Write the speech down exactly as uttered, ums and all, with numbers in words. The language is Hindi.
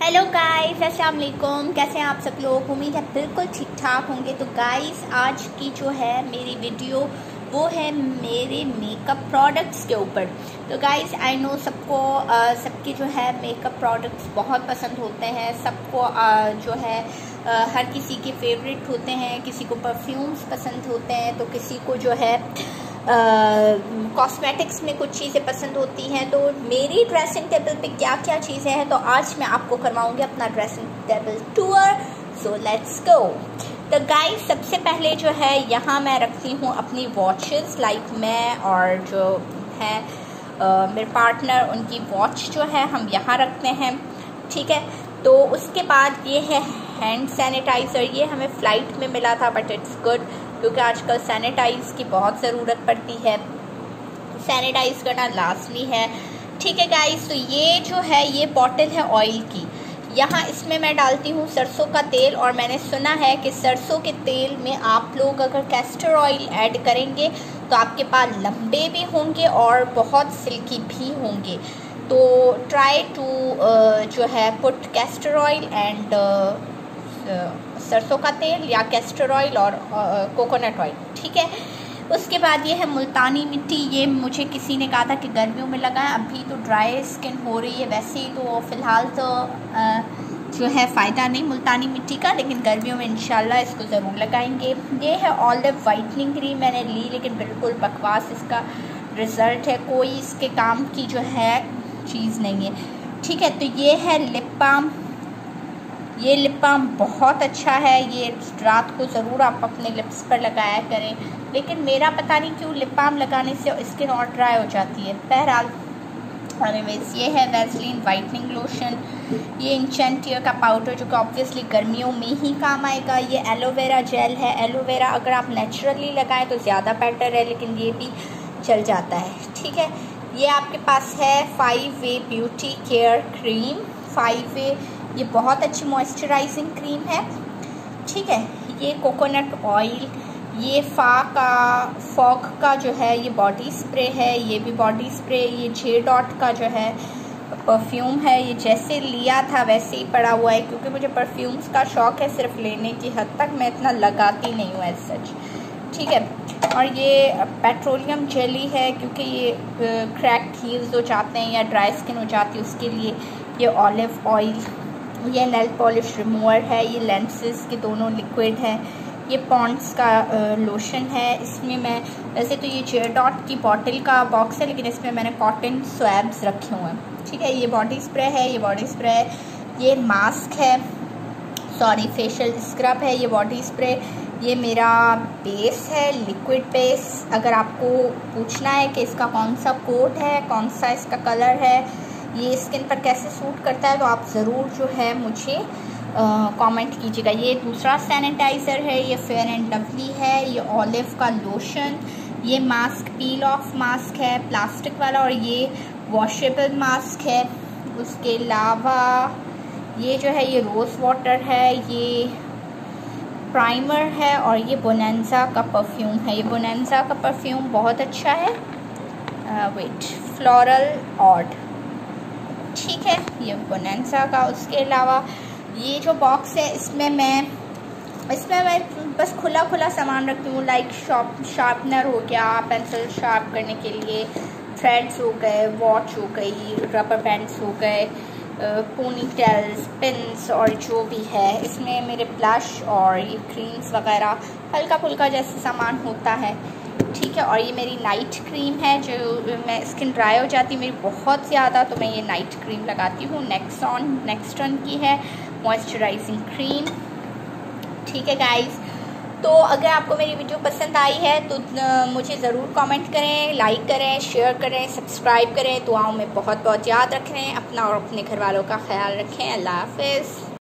हेलो गाइस, अस्सलाम वालेकुम। कैसे हैं आप सब लोग? उम्मीद है बिल्कुल ठीक ठाक होंगे। तो गाइस, आज की जो है मेरी वीडियो वो है मेरे मेकअप प्रोडक्ट्स के ऊपर। तो गाइस, आई नो सबको सबके जो है मेकअप प्रोडक्ट्स बहुत पसंद होते हैं। सबको आ, जो है आ, हर किसी के फेवरेट होते हैं। किसी को परफ्यूम्स पसंद होते हैं तो किसी को जो है कॉस्मेटिक्स uh, में कुछ चीज़ें पसंद होती हैं। तो मेरी ड्रेसिंग टेबल पे क्या क्या चीज़ें हैं तो आज मैं आपको करवाऊंगी अपना dressing table tour. So let's go. तो गाइस, सबसे पहले जो है यहाँ मैं रखती हूँ अपनी वॉचेस। लाइक मैं और जो है uh, मेरे पार्टनर, उनकी वॉच जो है हम यहाँ रखते हैं। ठीक है, तो उसके बाद ये है हैंड सैनिटाइज़र। ये हमें फ़्लाइट में मिला था बट इट्स गुड, क्योंकि आजकल सैनिटाइज की बहुत ज़रूरत पड़ती है। सैनिटाइज करना लाजमी है। ठीक है गाइस, तो ये जो है ये बॉटल है ऑयल की। यहाँ इसमें मैं डालती हूँ सरसों का तेल, और मैंने सुना है कि सरसों के तेल में आप लोग अगर कैस्टर ऑयल ऐड करेंगे तो आपके बाल लंबे भी होंगे और बहुत सिल्की भी होंगे। तो ट्राई टू जो है पुट कैस्टर ऑयल एंड सरसों का तेल या कैस्टर ऑयल और कोकोनट ऑयल। ठीक है, उसके बाद ये है मुल्तानी मिट्टी। ये मुझे किसी ने कहा था कि गर्मियों में लगाएं, अभी तो ड्राई स्किन हो रही है। वैसे ही तो फ़िलहाल तो आ, जो है फ़ायदा नहीं मुल्तानी मिट्टी का, लेकिन गर्मियों में इंशाल्लाह इसको ज़रूर लगाएंगे। ये है ऑलिव वाइटनिंग क्रीम। मैंने ली लेकिन बिल्कुल बकवास इसका रिज़ल्ट है, कोई इसके काम की जो है चीज़ नहीं है। ठीक है, तो ये है लिप बाम। ये लिप बाम बहुत अच्छा है। ये रात को ज़रूर आप अपने लिप्स पर लगाया करें, लेकिन मेरा पता नहीं क्यों लिप बाम लगाने से स्किन और ड्राई हो जाती है। बहरहाल एनीवेज, ये है वैसलीन वाइटनिंग लोशन। ये इंचेंटियर का पाउडर, जो कि ऑब्वियसली गर्मियों में ही काम आएगा। ये एलोवेरा जेल है। एलोवेरा अगर आप नेचुरली लगाएं तो ज़्यादा बेटर है, लेकिन ये भी चल जाता है। ठीक है, ये आपके पास है five way beauty care cream. Five way ये बहुत अच्छी मॉइस्चराइजिंग क्रीम है। ठीक है, ये कोकोनट ऑयल। ये फा का फॉग का जो है ये बॉडी स्प्रे है। ये भी बॉडी स्प्रे। ये जे डॉट का जो है परफ्यूम है। ये जैसे लिया था वैसे ही पड़ा हुआ है, क्योंकि मुझे परफ्यूम्स का शौक़ है, सिर्फ लेने की हद तक। मैं इतना लगाती नहीं हूँ एज सच। ठीक है, और ये पेट्रोलियम जेली है, क्योंकि ये क्रैक्ड हील्स हो जाते हैं या ड्राई स्किन हो जाती है उसके लिए। ये ऑलिव ऑयल। ये नेल पॉलिश रिमूवर है। ये लेंसेज के दोनों लिक्विड है। ये पॉन्ड्स का लोशन है। इसमें मैं वैसे तो ये जे डॉट की बॉटल का बॉक्स है, लेकिन इसमें मैंने कॉटन स्वैब्स रखे हुए हैं। ठीक है, ये बॉडी स्प्रे है। ये बॉडी स्प्रे है। ये मास्क है, सॉरी फेशियल स्क्रब है। ये बॉडी स्प्रे। ये मेरा बेस है, लिक्विड बेस। अगर आपको पूछना है कि इसका कौन सा कोट है, कौन सा इसका कलर है, ये स्किन पर कैसे सूट करता है, तो आप ज़रूर जो है मुझे कमेंट कीजिएगा। ये दूसरा सैनिटाइज़र है। ये फेयर एंड लवली है। ये ऑलिव का लोशन। ये मास्क पील ऑफ मास्क है, प्लास्टिक वाला, और ये वॉशेबल मास्क है। उसके अलावा ये जो है ये रोज़ वाटर है। ये प्राइमर है, और ये बोनेंजा का परफ्यूम है। ये बोनेंजा का परफ्यूम बहुत अच्छा है। Wet floral oud. ठीक है, ये बोनेंजा का। उसके अलावा ये जो बॉक्स है इसमें मैं इसमें मैं बस खुला खुला सामान रखती हूँ। लाइक शॉप शार्पनर हो गया, पेंसिल शार्प करने के लिए, थ्रेड्स हो गए, वॉच हो गई, रबर बैंड्स हो गए, पोनी टेल्स, पिन्स, और जो भी है। इसमें मेरे ब्लश और ये क्रीम्स वगैरह हल्का फुल्का जैसे सामान होता है। ठीक है, और ये मेरी नाइट क्रीम है। जो मैं स्किन ड्राई हो जाती है मेरी बहुत ज़्यादा, तो मैं ये नाइट क्रीम लगाती हूँ। नेक्सॉन नेक्स्टन की है मॉइस्चराइजिंग क्रीम। ठीक है गाइस, तो अगर आपको मेरी वीडियो पसंद आई है तो मुझे ज़रूर कमेंट करें, लाइक करें, शेयर करें, सब्सक्राइब करें। दुआओं में बहुत बहुत याद रखें। अपना और अपने घर वालों का ख्याल रखें। अल्लाह हाफ़िज़।